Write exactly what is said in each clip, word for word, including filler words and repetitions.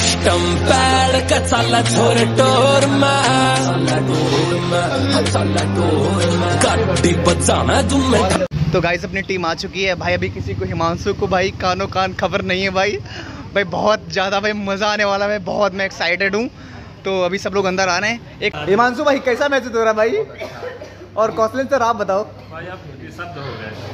System pad का चाला झोर टोर गाड़ी बजाना तुम। तो गाइस अपनी टीम आ चुकी है भाई। अभी किसी को हिमांशु को भाई कानो कान खबर नहीं है भाई। भाई बहुत ज़्यादा भाई मज़ा आने वाला है। बहुत मैं एक्साइटेड हूँ। तो अभी सब लोग अंदर आ रहे हैं। एक हिमांशु भाई कैसा महसूस हो रहा है भाई? और कौशलेंद्र सर आप बताओ भाई। आप शब्द हो गए।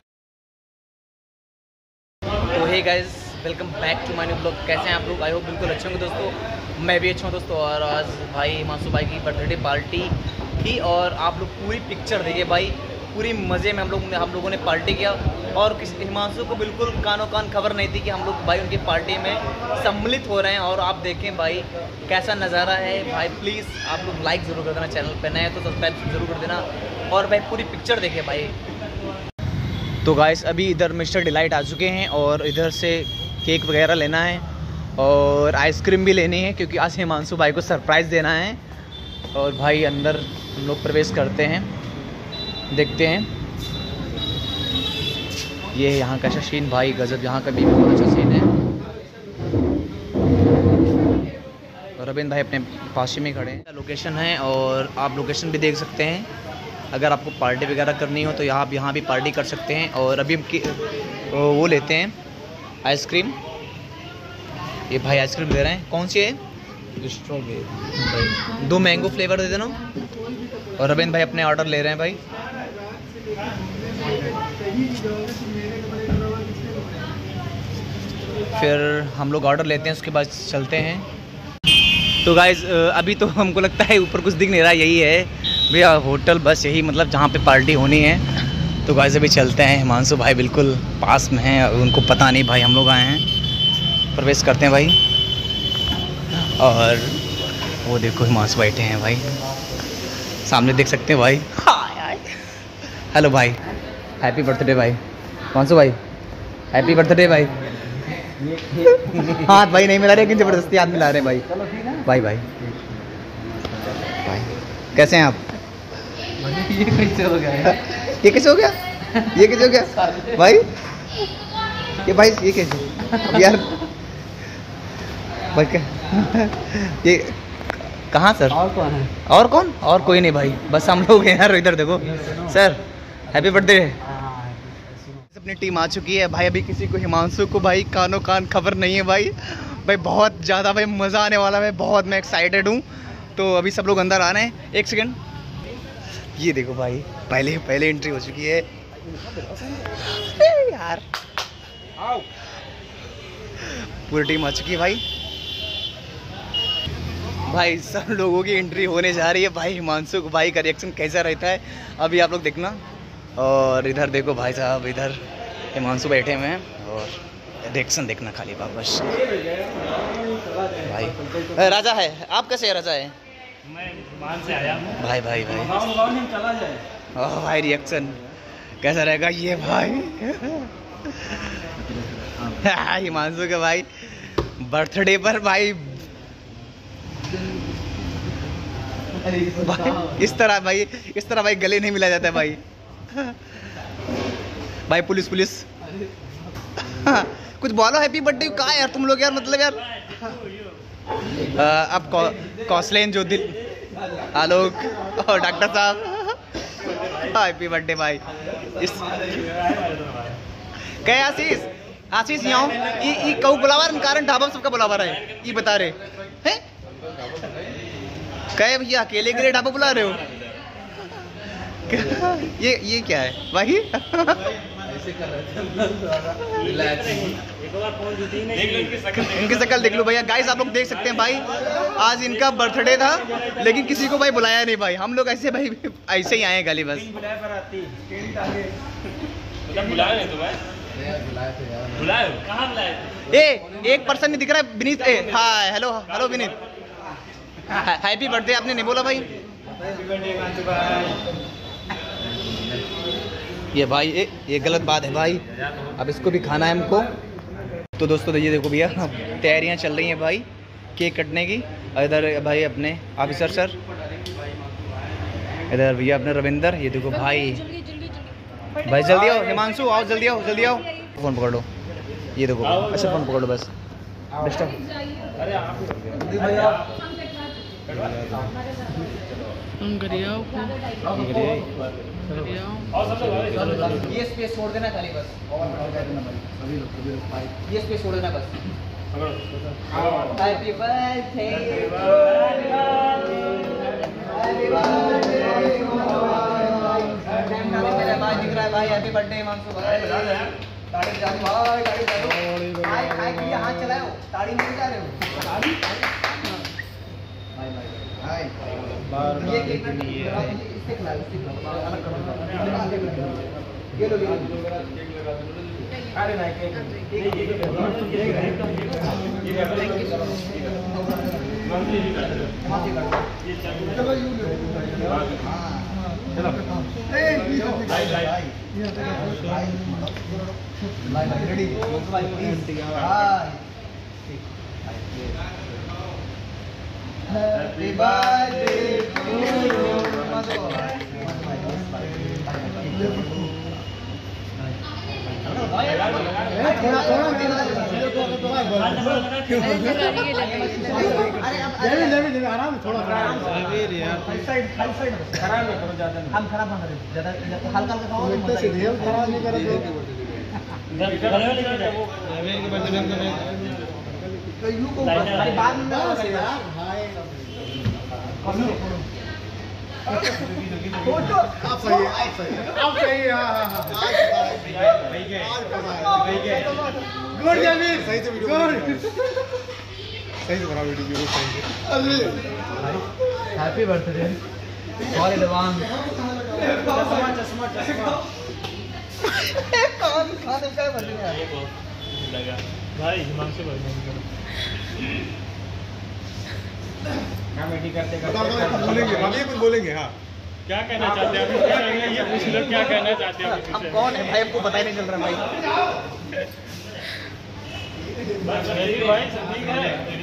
तो hey guys welcome back to my new blog. कैसे हैं आप लोग? आई होप बिल्कुल अच्छे होंगे दोस्तों। मैं भी अच्छा हूँ दोस्तों। और आज भाई हिमांशु भाई की बर्थडे पार्टी थी और आप लोग पूरी पिक्चर देखिए भाई। पूरी मज़े में हम लोग हम लोगों ने पार्टी किया और किस हिमांशु को बिल्कुल कानो कान खबर नहीं थी कि हम लोग भाई उनकी पार्टी में सम्मिलित हो रहे हैं। और आप देखें भाई कैसा नज़ारा है भाई। प्लीज़ आप लोग लाइक ज़रूर कर देना, चैनल पे नए तो सब्सक्राइब ज़रूर कर देना। और भाई पूरी पिक्चर देखें भाई। तो गाइस अभी इधर मिस्टर डिलाइट आ चुके हैं और इधर से केक वगैरह लेना है और आइसक्रीम भी लेनी है क्योंकि आज हिमांशु भाई को सरप्राइज़ देना है। और भाई अंदर हम लोग प्रवेश करते हैं, देखते हैं। ये यहाँ का सीन भाई गजब। यहाँ का भी बहुत अच्छा सीन है। और अरविंद भाई अपने पास में खड़े हैं। लोकेशन है और आप लोकेशन भी देख सकते हैं। अगर आपको पार्टी वगैरह करनी हो तो यहाँ आप यहाँ भी पार्टी कर सकते हैं। और अभी हम वो लेते हैं आइसक्रीम। ये भाई आइसक्रीम दे रहे हैं। कौन सी है? स्ट्रॉबेरी। दो मैंगो फ्लेवर दे देना। और अरविंद भाई अपने ऑर्डर ले रहे हैं भाई। फिर हम लोग ऑर्डर लेते हैं, उसके बाद चलते हैं। तो गाइज अभी तो हमको लगता है ऊपर कुछ दिख नहीं रहा। यही है भैया होटल, बस यही मतलब जहाँ पे पार्टी होनी है। तो गाइज अभी चलते हैं। हिमांशु भाई बिल्कुल पास में हैं, उनको पता नहीं भाई हम लोग आए हैं। प्रवेश करते हैं भाई। और वो देखो हिमांशु बैठे हैं भाई, सामने देख सकते हैं भाई। हेलो भाई, हैप्पी बर्थडे भाई। हिमांशु भाई हैप्पी बर्थडे भाई। हाथ भाई नहीं मिला रहे लेकिन ज़बरदस्ती हाथ मिला रहे हैं भाई। भाई भाई भाई कैसे हैं आप? ये कैसे हो गया? ये कैसे हो गया? ये कैसे हो गया भाई? ये भाई ये कैसे यार भाई? क्या ये कहाँ सर? और कौन है? और कौन? और कोई नहीं भाई, बस हम लोग हैं यार। इधर देखो सर, हैप्पी बर्थडे। अपनी टीम आ चुकी है भाई। अभी किसी को हिमांशु को भाई कानो कान खबर नहीं है भाई। भाई बहुत ज़्यादा भाई मज़ा आने वाला है। बहुत मैं एक्साइटेड हूँ। तो अभी सब लोग अंदर आ रहे हैं। एक सेकंड, ये देखो भाई पहले पहले एंट्री हो चुकी है यार। पूरी टीम आ चुकी है भाई। भाई सब लोगों की एंट्री होने जा रही है भाई। हिमांशु को भाई का रिएक्शन कैसा रहता है अभी आप लोग देखना। और इधर देखो भाई साहब, इधर हिमांशु बैठे हुए हैं और रिएक्शन देखना खाली वापस भाई। राजा है, आप कैसे राजा है? मैं मान से आया हूं भाई भाई भाई चला जाए। ओह भाई रिएक्शन कैसा रहेगा ये भाई? हिमांशु के भाई बर्थडे पर भाई, भाई इस तरह भाई इस तरह भाई गले नहीं मिला जाता है भाई। भाई पुलिस पुलिस कुछ बोलो। हैप्पी बर्थडे कहा यार तुम लोग यार, मतलब यार। आ, अब कौशलेन जो दिल आलोक और डॉक्टर साहब हैप्पी बर्थडे भाई। इस क्या आशीष आशीष यहाँ ई कऊ बुलावा कारण ढाबा सबका बुलावा रहे ये बता रहे हैं। कहे भैया अकेले के लिए ढाबा बुला रहे हो? ये ये क्या है भाई? इनकी शक्ल देख लो भैया। गाइस आप लोग देख सकते हैं भाई, आज इनका बर्थडे था लेकिन किसी को भाई बुलाया नहीं भाई। हम लोग ऐसे भाई ऐसे ही आए हैं गाली बस। ए एक पर्सन नहीं दिख रहा है। विनीत, ए hi hello hello Vineet, happy birthday आपने नहीं बोला भाई। ये भाई ए, ये गलत बात है भाई। अब इसको भी खाना है हमको। तो दोस्तों ये देखो भैया तैयारियां चल रही हैं भाई केक कटने की। इधर भाई अपने ऑफिसर सर, इधर भैया अपने रविंदर। ये देखो भाई भाई जल्दी आओ। हिमांशु आओ, जल्दी आओ जल्दी आओ। फ़ोन पकड़ लो। ये देखो अच्छा फ़ोन पकड़ लो बस। डिस्टर्ब अरे आप भैया और सब लोग ये स्पेस छोड़ देना खाली बस, ये स्पेस छोड़ देना बस। हैप्पी बर्थडे हैप्पी बर्थडे मेरा भाई दिख रहा है भाई। हैप्पी बर्थडे हिमांशु भाई। ताड़ी बजा दो भाई, ताड़ी बजा दो। हाय हाय के लिए हाथ चलाओ, ताड़ी नहीं बजा रहे हो। ताड़ी हाय भाई हाय ये केक इससे खिला इससे खिला अलग करो ये लो ये अरे नहीं केक ये चलो यू लो हां चलो ए भाई भाई भाई भाई रेडी भाई please hi happy birthday to you आराम थोड़ा हम खराब ना करें ज्यादा हल्का हल्का खाओ खराब नहीं करे तो यू को अरे बाद में फोटो आप सही है आप सही है आप सही है हां हां भाई गए भाई गए गुड जमीर सही से वीडियो सही से बना वीडियो सही से अरे हैप्पी बर्थडे ऑल एडवांस चश्मा चश्मा चश्मा कौन खाने का बर्थडे है लगा भाई हिमांशु भाई कमेटी करते करते बोलेंगे अभी कुछ बोलेंगे हाँ क्या कहना चाहते हैं अभी? ये पूछ लो क्या कहना चाहते हैं हम कौन है भाई, हमको पता ही नहीं चल रहा भाई। मेरी भाई ठीक है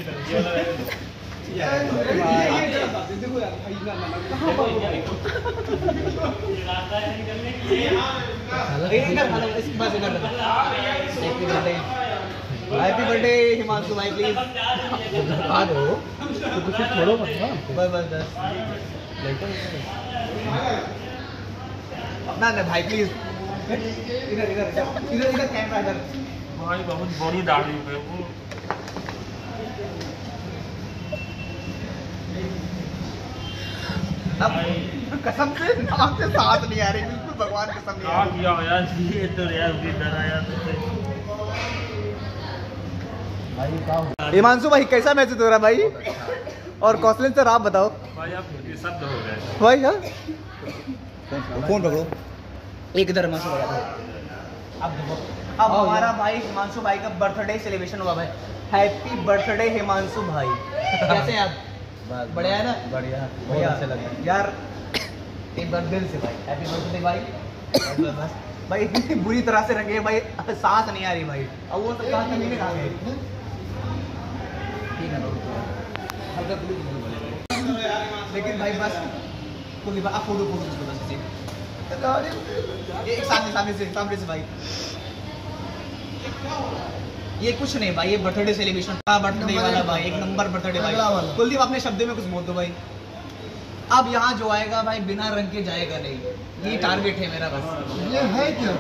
हैप्पी बर्थडे हिमांशु भाई प्लीज आ दो तो कुछ छोड़ो मत ना बस बस बस ना ना भाई प्लीज इधर इधर इधर इधर कैमरा इधर भाई बहुत बड़ी दाढ़ी है वो अब कसम से नाम से साथ नहीं आ रही, बिल्कुल भगवान कसम नहीं आ क्या किया यार ये तो यार भी डराया रही। हिमांशु भाई कैसा मैसेज हो रहा भाई? और कौशलेन सर आप बताओ भाई आप ये शब्द हो गए भाई। हाँ फोन पकड़ो एक इधर हिमांशु भाई अब देखो अब हमारा भाई हिमांशु भाई का बर्थडे सेलिब्रेशन हुआ भाई। हैप्पी बर्थडे हिमांशु भाई, कैसे हैं आप? बढ़िया है ना? बढ़िया बढ़िया से लगे यार, एक बार दिल से भाई हैप्पी बर्थडे भाई। बस भाई इतनी बुरी तरह से रखे भाई, सांस नहीं आ रही भाई। अब वो सब कहाँ नहीं कहाँ गए? ठीक है हल्का ब्लू लेकिन भाई बस कुछ आप फोटो फोटो बस इसे एक सामने सामने से सामने से भाई। ये कुछ नहीं भाई, ये बर्थडे सेलिब्रेशन का बर्थडे वाला भाई, एक नंबर बर्थडे भाई। कुलदीप अपने शब्दों में कुछ बोल दो भाई। अब यहाँ जो आएगा भाई बिना रंग के जाएगा नहीं, ये टारगेट है मेरा बस। ये है क्या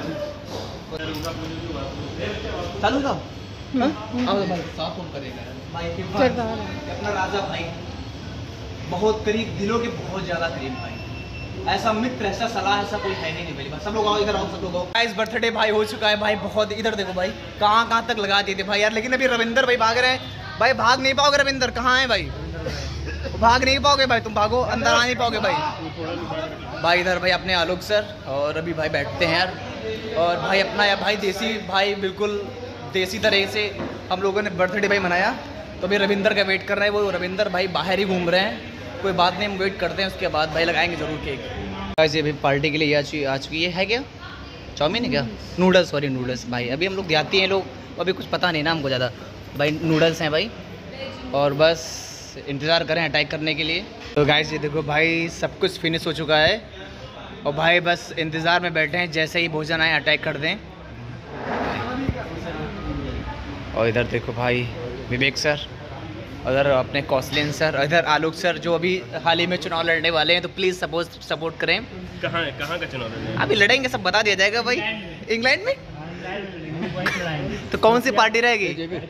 चालू जाओ अब भाई साफ कौन करेगा भाई के बाद अपना राजा भाई बहुत करीब, दिलों के बहुत ज्यादा करीब भाई। ऐसा मित्र ऐसा सलाह ऐसा कोई है नहीं मेरी बात। सब लोग आओ इधर आओ, सब लोग आओ। गाइस बर्थडे भाई हो चुका है भाई, बहुत इधर देखो भाई कहाँ कहाँ तक लगा दिए थे भाई यार। लेकिन अभी रविंदर भाई भाग रहे हैं भाई, भाग नहीं पाओगे रविंदर, कहाँ है भाई? भाग नहीं पाओगे भाई, तुम भागो, अंदर आ नहीं पाओगे भाई। भाई इधर भाई अपने आलोक सर और अभी भाई बैठते हैं यार। और भाई अपना यार भाई देसी भाई, बिल्कुल देसी तरह से हम लोगों ने बर्थडे भाई मनाया। तो अभी रविंदर का वेट कर रहे हैं, वो रविंदर भाई बाहर ही घूम रहे हैं। कोई बात नहीं, हम वेट करते हैं, उसके बाद भाई लगाएंगे जरूर केक। वैसे अभी पार्टी के लिए आ चुकी आ चुकी है क्या? चाउमीन है क्या? नूडल्स, सॉरी नूडल्स भाई। अभी हम लोग देहाती हैं लोग, अभी कुछ पता नहीं ना हमको ज़्यादा भाई। नूडल्स हैं भाई और बस इंतज़ार करें अटैक करने के लिए। तो गाइस ये देखो भाई सब कुछ फिनिश हो चुका है और भाई बस इंतज़ार में बैठे हैं, जैसे ही भोजन आए अटैक कर दें। और इधर देखो भाई विवेक सर, उधर अपने कौशलिन सर, इधर आलोक सर जो अभी हाल ही में चुनाव लड़ने वाले हैं, तो प्लीज़ सपोर्ट सपोर्ट करें। कहाँ है कहाँ का चुनाव लड़ने? अभी लड़ेंगे, सब बता दिया जाएगा भाई। इंग्लैंड में तो कौन सी पार्टी रहेगी?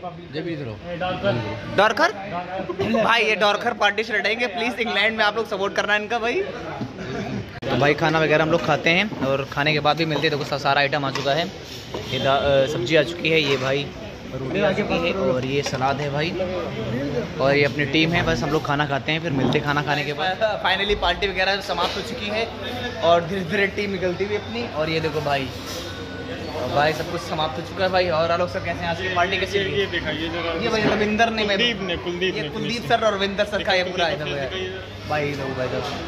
डॉर्कर भाई, ये डॉर्कर पार्टी से लड़ेंगे। प्लीज़ इंग्लैंड में आप लोग सपोर्ट करना इनका भाई। तो भाई खाना वगैरह हम लोग खाते हैं और खाने के बाद भी मिलते हैं। देखो सारा आइटम आ चुका है, ये सब्जी आ चुकी है, ये भाई रोटी आ चुकी है और ये सलाद है भाई, और ये अपनी टीम है। बस हम लोग खाना खाते हैं, फिर मिलते हैं खाना खाने के बाद। फाइनली पार्टी वगैरह समाप्त हो चुकी है और धीरे धीरे टीम निकलती हुई अपनी। और ये देखो भाई, भाई सब कुछ समाप्त हो चुका है भाई। और आलोक सर कैसे हैं? आज की पार्टी कैसी ये ये देखा ये जरा ये भाई रविंदर ने मैं कुलदीप ने कुलदीप ये ने कुलदीप सर और रविंदर सर का ये पूरा आइटम है भाई। देखो भाई देखो।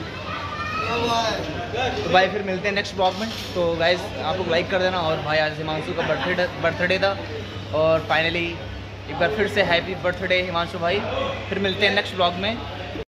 तो भाई फिर मिलते हैं नेक्स्ट ब्लॉग में। तो गाइज आप लोग लाइक कर देना। और भाई आज हिमांशु का बर्थडे बर्थडे था और फाइनली एक बार फिर से हैप्पी बर्थडे हिमांशु भाई। फिर मिलते हैं नेक्स्ट ब्लॉग में।